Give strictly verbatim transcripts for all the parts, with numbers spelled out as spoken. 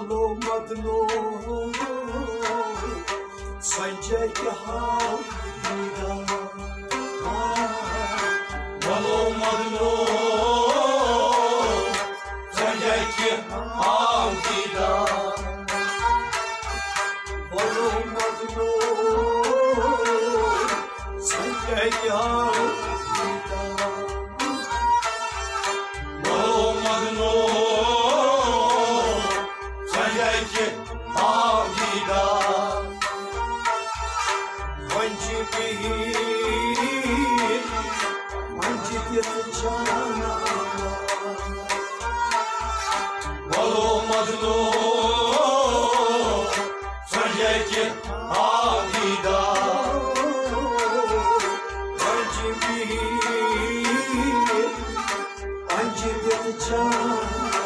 olmadın o sence ki havlida Bal olmadın o sence ki havlida Bal olmadın o sence ki havlida Bal olmadın o sence ki havlida Hancı bir hancı yatacağına Bal olmadın o sence ki havlida Hancı bir hancı yatacağına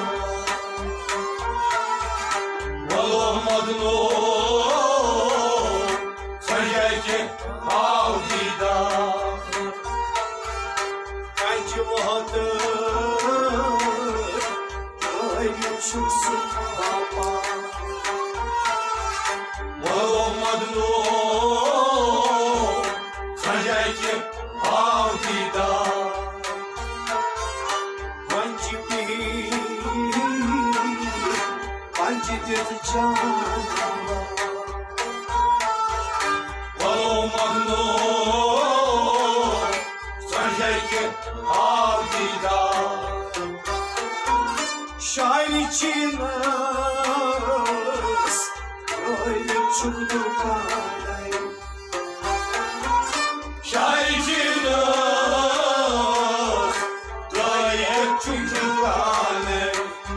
Bal olmadın o sence ki havlida Hancı muhadır öyle çıksın baba Bal olmadın o sence ki havlida Hancı bir hancı yatacağına Bal olmadın o sence ki havlida Şair içimiz öyle çıktı kalay Şahicimiz gayet çocukane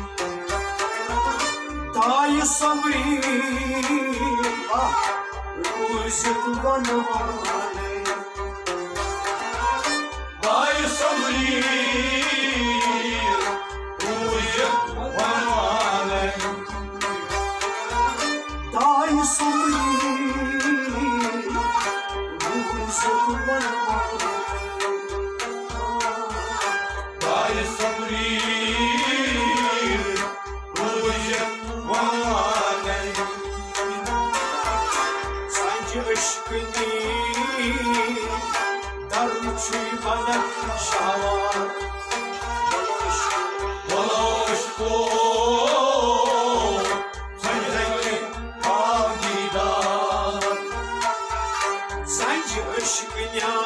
Dayı sabri ah Rüzet bana vale Vay sabri uyup vanvane Dayı sabri Rüzet bana vale Vay sabri uyup vanvane Sanki aşkını darçuy bana şavar Baloş bu sence ki havlida Sanki aşkına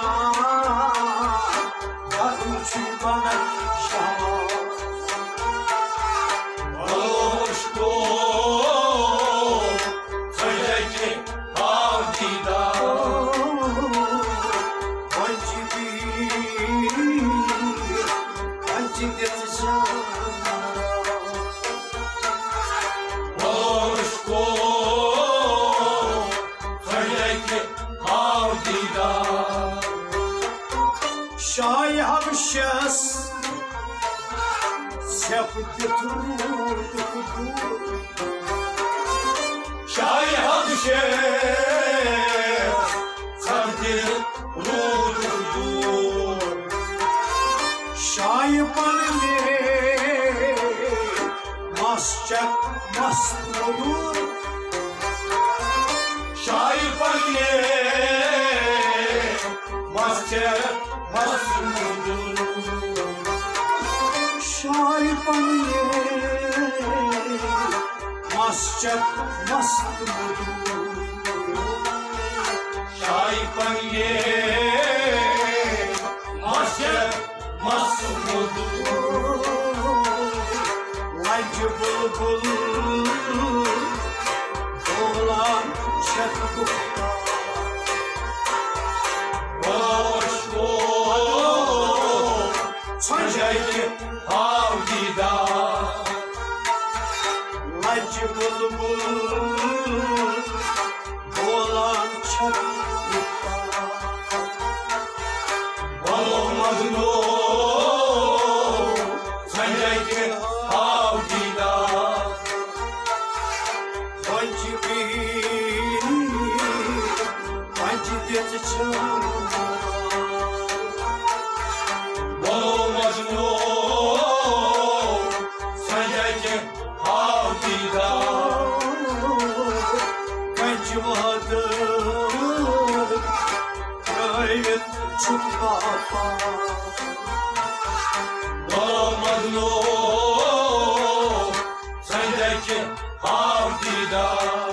darçuy bana şavar Baloş bu sence ki havlida Hancı bir hancı yatacağım Baloş bu sence ki havlida Şahi Habşes Sefut götürdü Şahi Habşe Sardı rududur Şahi Banile Mascak masludur Şahi Banile Masker masmudur Şahi Banile Mascak masludur Şahi Banile Masker masmudur Hancı bulbul Oğlan çekukta Baloş bu sence ki havlida Hancı bulbul Oğlan çekukta Bal olmadın o sence ki havlida Hancı bir hancı yatacağım Bal olmadın o sence ki havlida çok baba. Olmadın o sendeki havdidar.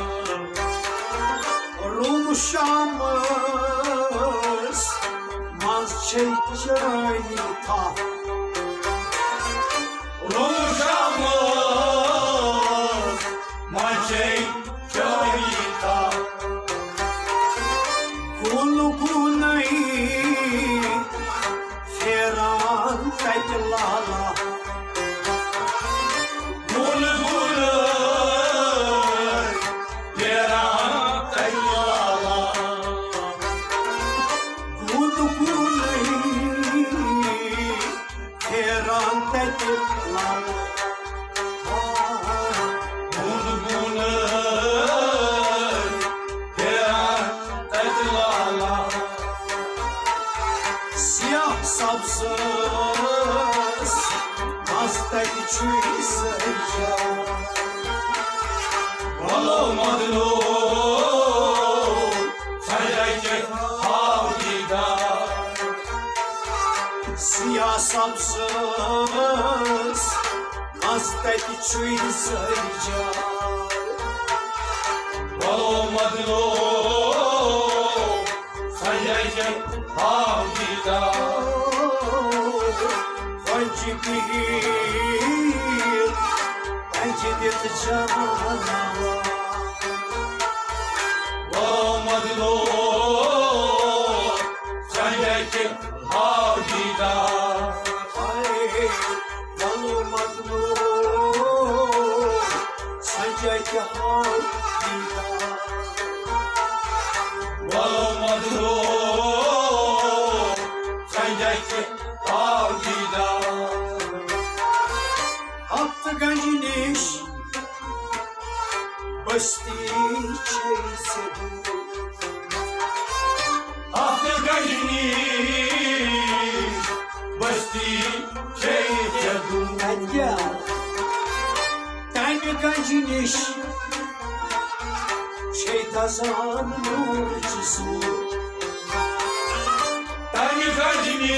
Rumuşamız maz çekeyta. Rumuşamız mançey köyita. Kulu kunay feran teklala. Gul gul yeran teklala. Kulu kunay feran teklala. Gul gul yeran teklala. Siyah sabzız hastaki çüyseyce. Olmadın o sendeki havdidar. Siyah sabzız hastaki çüyseyce. Olmadın o sendeki havdidar. Hancı bir bence de tıcana. Olmadın o sendeki havdidar. Ay yanılmadın o sancaki havdida. Olmadın o sendeki havdidar. Hattı gaciniş basti çeysedu. Hakkı gacini basti keyfedu. Tanya Tanya gaciniş şeytazan nurcusu. Tanrı gacini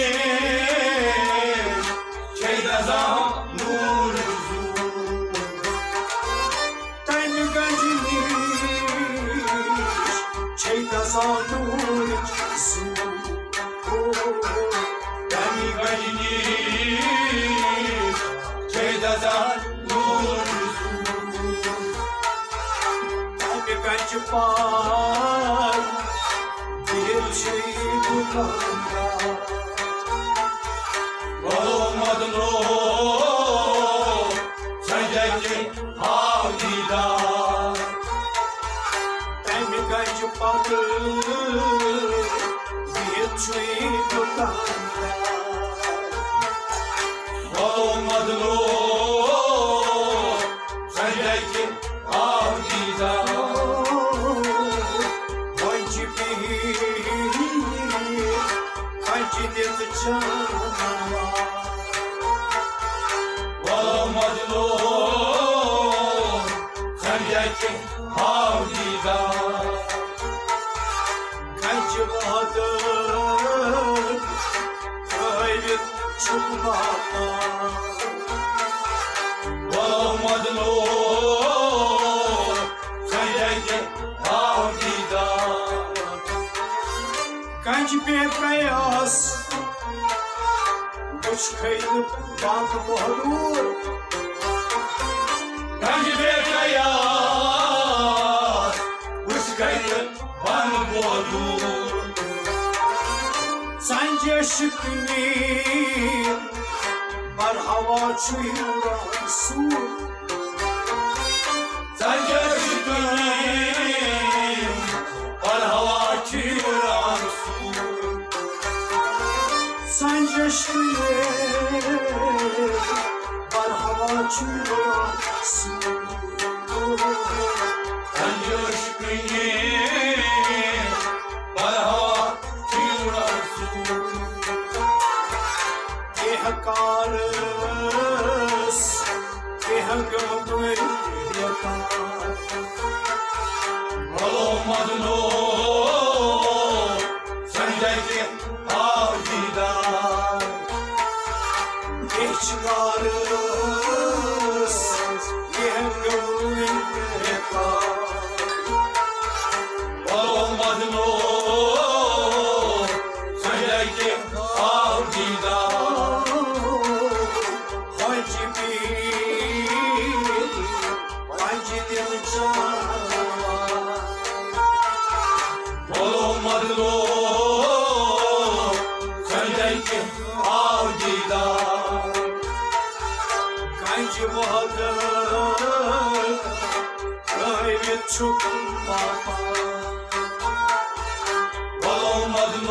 şeytazan nurcusu. Tanya gaciniş şeytazan nurcusu. Tanrı gacini şeytazan nurcusu. Tanya gacı var bir şey dudağında. Olmadın o sendeki havdidar. Tanya gacı var bir şey dudağında. Olmadın o sendeki havdidar. Hancı bir hancı dedi cana. Olmadın o sendeki havdidar. Hancı vardır kaybet çok baba. Olmadın o sendeki havdidar. Hancı beyaz uç kayıp bağlı olur. Kanki bir beyaz uçkaydı bana boğdur. Sence şıkkını var hava çuyuran su. Sence şükrüm var hava çığıran su. Sence şıkkını var hava çuyuran su. Sence şükrüm var hava çığıran su. Hakarız, hangımı yakar. Olmadın o sendeki av didar Hacı bir, hacı bir can. olmadın o sendeki av didar Kancı vardır, öyle çok baba. olmadın o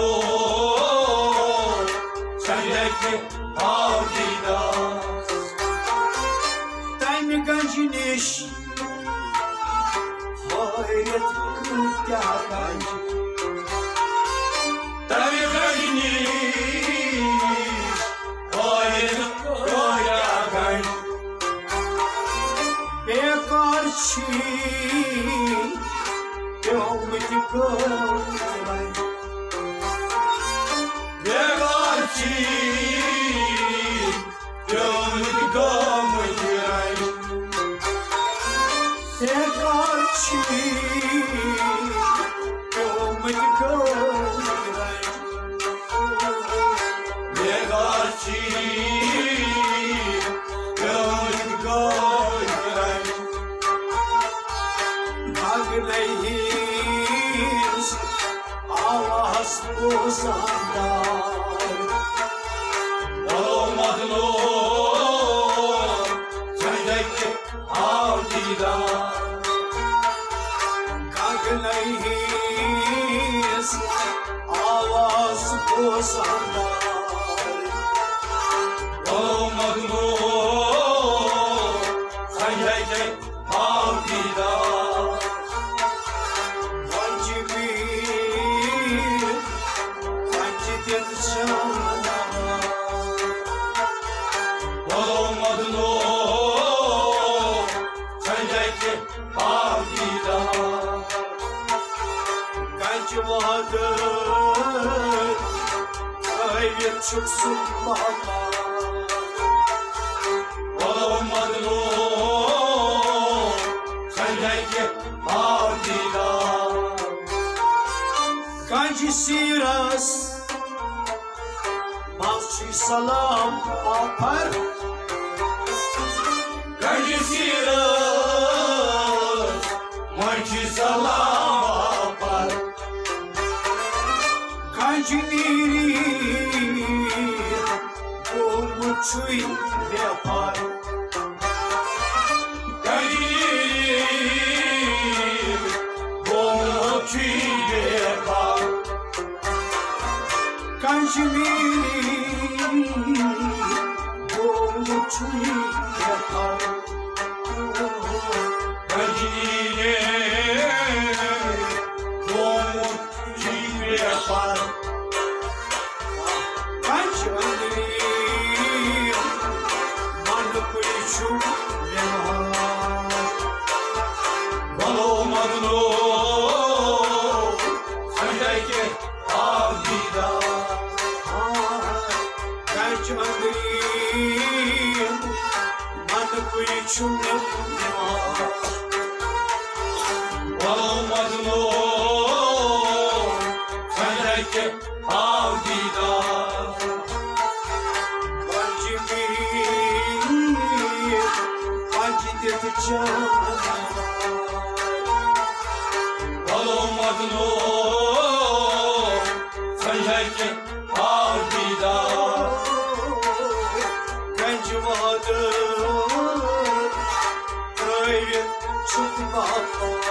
sendeki av didar Daimi kancı neş, hayret kılık ya kancı. Tabii gayniş hayır roya gay Bekarçı, yolmeti kılay. Begarci gönlü gamıray Bekarçı, yolmeti kılay. Begarci gönlü gamıray Ağlayız, avaz bozanlar. olmadın o sendeki av didar Ağlayız, avaz bozanlar. olmadın o sendeki av didar Hacı bir, hacı bir cana. olmadın o sendeki av didar Kancı vardır, öyle çıksın baba. olmadın o sendeki av didar Kancı siras, balçı salam apar. Gayesiras mançı salam apar Kancı niri, bulmuçuy yapar. Gayesiras bomboçi yapar Kancı niri, bulmuçuy yapar. Gayesiras bomboçi yapar Kancı niri, manıkuyçu yapar. olmadın o sendeki av didar Kancı niri, manıkuyçu yapar. olmadın o sendeki av didar Hacı bir, hacı dedi cana. olmadın o sendeki av didar Kancı vardır, öyle çıkma.